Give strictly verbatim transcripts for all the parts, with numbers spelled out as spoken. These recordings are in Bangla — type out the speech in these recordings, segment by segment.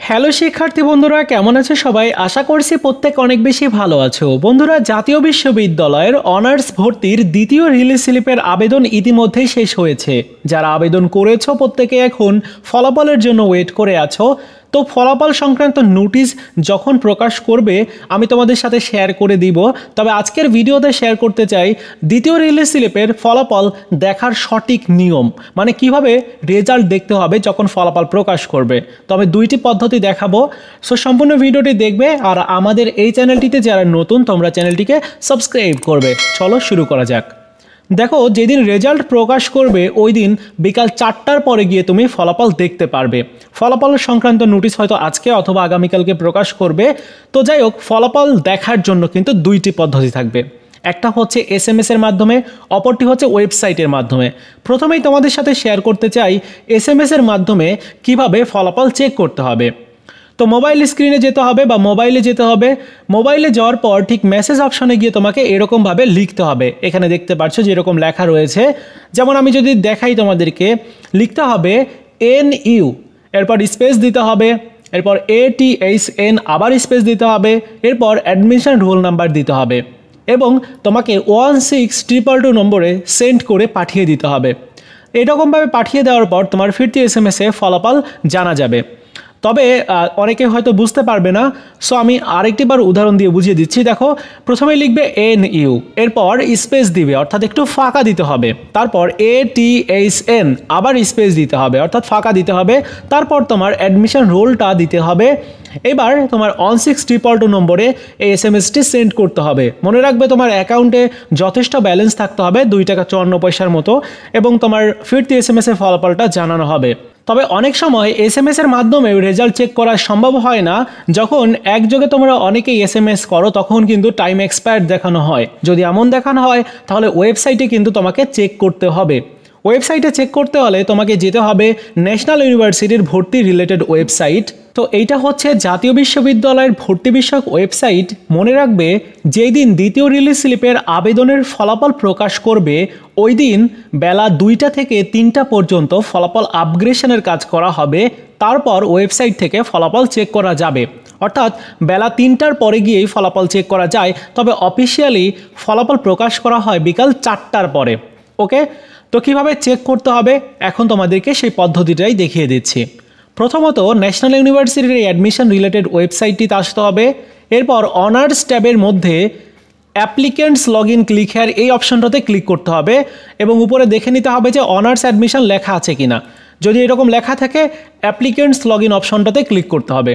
হ্যালো শিক্ষার্থী বন্ধুরা, কেমন আছে সবাই? আশা করছি প্রত্যেক অনেক বেশি ভালো আছো। বন্ধুরা, জাতীয় বিশ্ববিদ্যালয়ের অনার্স ভর্তির দ্বিতীয় রিলিজ স্লিপের আবেদন ইতিমধ্যেই শেষ হয়েছে। যারা আবেদন করেছো প্রত্যেকে এখন ফলাফলের জন্য ওয়েট করে আছো। তো ফলাফল সংক্রান্ত নোটিশ যখন প্রকাশ করবে আমি তোমাদের সাথে শেয়ার করে দিব। তবে আজকের ভিডিওতে শেয়ার করতে চাই দ্বিতীয় রিলিজ স্লিপের ফলাফল দেখার সঠিক নিয়ম, মানে কিভাবে রেজাল্ট দেখতে হবে যখন ফলাফল প্রকাশ করবে। তবে দুইটি পদ্ধতি দেখাবো, সো সম্পূর্ণ ভিডিওটি দেখবে। আর আমাদের এই চ্যানেলটিতে যারা নতুন তোমরা চ্যানেলটিকে সাবস্ক্রাইব করবে। চলো শুরু করা যাক। দেখো, যেদিন রেজাল্ট প্রকাশ করবে ওই দিন বিকাল চারটার পরে গিয়ে তুমি ফলাফল দেখতে পারবে। ফলাফল সংক্রান্ত নোটিশ হয়তো আজকে অথবা আগামীকালকে প্রকাশ করবে। তো যাই হোক, ফলাফল দেখার জন্য কিন্তু দুইটি পদ্ধতি থাকবে। একটা হচ্ছে এস এম এস এর মাধ্যমে, অপরটি হচ্ছে ওয়েবসাইটের মাধ্যমে। প্রথমেই তোমাদের সাথে শেয়ার করতে চাই এস এম এস এর মাধ্যমে কিভাবে ফলাফল চেক করতে হবে। তো মোবাইল স্ক্রিনে যেতে হবে বা মোবাইলে যেতে হবে। মোবাইলে যাওয়ার পর ঠিক মেসেজ অপশনে গিয়ে তোমাকে এরকমভাবে লিখতে হবে। এখানে দেখতে পাচ্ছ যে এরকম লেখা রয়েছে। যেমন আমি যদি দেখাই তোমাদেরকে, লিখতে হবে এন ইউ, এরপর স্পেস দিতে হবে, এরপর এ টি এইচ এন আবার স্পেস দিতে হবে, এরপর অ্যাডমিশন রোল নাম্বার দিতে হবে এবং তোমাকে ওয়ান সিক্স ট্রিপল টু নম্বরে সেন্ড করে পাঠিয়ে দিতে হবে। এরকমভাবে পাঠিয়ে দেওয়ার পর তোমার ফিরতি এস এম এসে ফলাফল জানা যাবে। তবে অনেকে হয়তো বুঝতে পারবে না, সো আমি আরেকটিবার উদাহরণ দিয়ে বুঝিয়ে দিচ্ছি। দেখো, প্রথমে লিখবে এন ইউ, এরপর স্পেস দিবে অর্থাৎ একটু ফাঁকা দিতে হবে, তারপর এ টি এইচ এন আবার স্পেস দিতে হবে অর্থাৎ ফাঁকা দিতে হবে, তারপর তোমার অ্যাডমিশন রোলটা দিতে হবে। এবার তোমার ওয়ান সিক্স ট্রিপল টু নম্বরে এই এস এম এসটি সেন্ড করতে হবে। মনে রাখবে তোমার অ্যাকাউন্টে যথেষ্ট ব্যালেন্স থাকতে হবে, দুই টাকা চুয়ান্ন পয়সার মতো, এবং তোমার ফিরতি এস এম এস এর ফলাফলটা জানানো হবে। তবে অনেক সময় এস এম এস এর মাধ্যমে রেজাল্ট চেক করা সম্ভব হয় না। যখন একযোগে তোমরা অনেকেই এস এম এস করো তখন কিন্তু টাইম এক্সপায়ার্ড দেখানো হয়। যদি এমন দেখানো হয় তাহলে ওয়েবসাইটে কিন্তু তোমাকে চেক করতে হবে। ওয়েবসাইটে চেক করতে হলে তোমাকে যেতে হবে ন্যাশনাল ইউনিভার্সিটির ভর্তি রিলেটেড ওয়েবসাইট। তো এইটা হচ্ছে জাতীয় বিশ্ববিদ্যালয়ের ভর্তি বিষয়ক ওয়েবসাইট। মনে রাখবে, যেই দিন দ্বিতীয় রিলিজ স্লিপের আবেদনের ফলাফল প্রকাশ করবে ওই দিন বেলা দুইটা থেকে তিনটা পর্যন্ত ফলাফল আপগ্রেশনের কাজ করা হবে। তারপর ওয়েবসাইট থেকে ফলাফল চেক করা যাবে, অর্থাৎ বেলা তিনটার পরে গিয়েই ফলাফল চেক করা যায়। তবে অফিসিয়ালি ফলাফল প্রকাশ করা হয় বিকাল চারটার পরে। ওকে, তো কীভাবে চেক করতে হবে এখন তোমাদেরকে সেই পদ্ধতিটাই দেখিয়ে দিচ্ছি। প্রথমত ন্যাশনাল ইউনিভার্সিটির অ্যাডমিশন রিলেটেড ওয়েবসাইটটিতে আসতে হবে। এরপর অনার্স ট্যাবের মধ্যে applicants log in click here এই অপশনটাতে ক্লিক করতে হবে এবং উপরে দেখে নিতে হবে যে অনার্স অ্যাডমিশন লেখা আছে কিনা। যদি এরকম লেখা থাকে অ্যাপ্লিকেন্টস লগ ইন অপশনটাতে ক্লিক করতে হবে।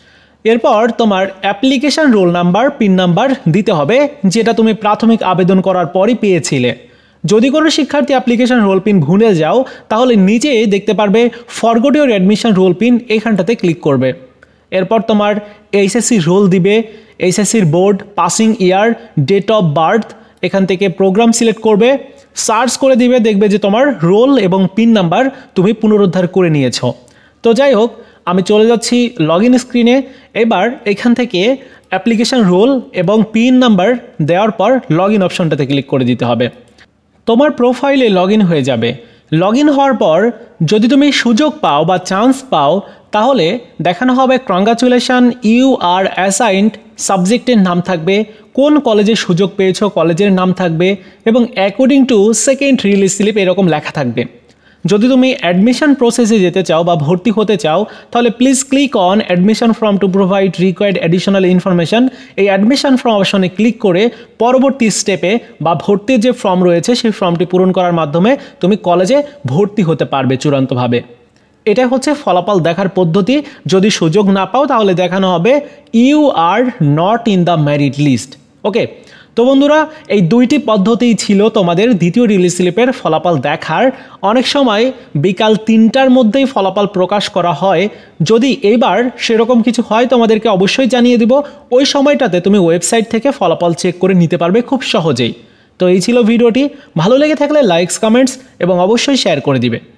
এরপর তোমার application roll number, pin number দিতে হবে, যেটা তুমি প্রাথমিক আবেদন করার পরই পেয়েছিলে। যদি কোনো শিক্ষার্থী অ্যাপ্লিকেশন রোল পিন ভুলে যাও তাহলে নিচে দেখতে পারবে forgot your admission roll pin, এইখানটাতে ক্লিক করবে। এরপর তোমার এইচ এস সি রোল দিবে, এইচ এস সির board, passing year, date of birth, এখান থেকে প্রোগ্রাম সিলেক্ট করবে, সার্চ করে দিবে, দেখবে যে তোমার রোল এবং পিন নাম্বার তুমি পুনরুদ্ধার করে নিয়েছো। তো যাই হোক, আমি চলে যাচ্ছি লগ ইন স্ক্রিনে। এবার এখান থেকে অ্যাপ্লিকেশন রোল এবং পিন নাম্বার দেওয়ার পর লগ ইন অপশনটাতে ক্লিক করে দিতে হবে। তোমার প্রোফাইলে লগ ইন হয়ে যাবে। লগ ইন হওয়ার পর যদি তুমি সুযোগ পাও বা চান্স পাও তাহলে দেখানো হবে কংগ্রাচুলেশন, ইউ আর অ্যাসাইন্ড, সাবজেক্টের নাম থাকবে, কোন কলেজে সুযোগ পেয়েছো কলেজের নাম থাকবে এবং according to second release slip এরকম লেখা থাকবে। যদি তুমি অ্যাডমিশন প্রসেসে যেতে চাও বা ভর্তি হতে চাও তাহলে please click on admission form to provide required additional information. এই অ্যাডমিশন ফর্ম অপশনে ক্লিক করে পরবর্তী স্টেপে বা ভর্তির যে ফর্ম রয়েছে সেই ফর্মটি পূরণ করার মাধ্যমে তুমি কলেজে ভর্তি হতে পারবে চূড়ান্তভাবে। এটা হচ্ছে ফলাফল দেখার পদ্ধতি। যদি সুযোগ না পাও তাহলে দেখানো হবে you are not in the merit list. Okay, তো বন্ধুরা, এই দুইটি পদ্ধতিই ছিল তোমাদের দ্বিতীয় রিলিজ স্লিপের ফলাফল দেখার। অনেক সময় বিকাল তিনটার মধ্যেই ফলাফল প্রকাশ করা হয়। যদি এইবার সেরকম কিছু হয় তোমাদেরকে অবশ্যই জানিয়ে দিব। ওই সময়টাতে তুমি ওয়েবসাইট থেকে ফলাফল চেক করে নিতে পারবে খুব সহজেই। তো এই ছিল ভিডিওটি। ভালো লেগে থাকলে লাইকস, কমেন্টস এবং অবশ্যই শেয়ার করে দিবে।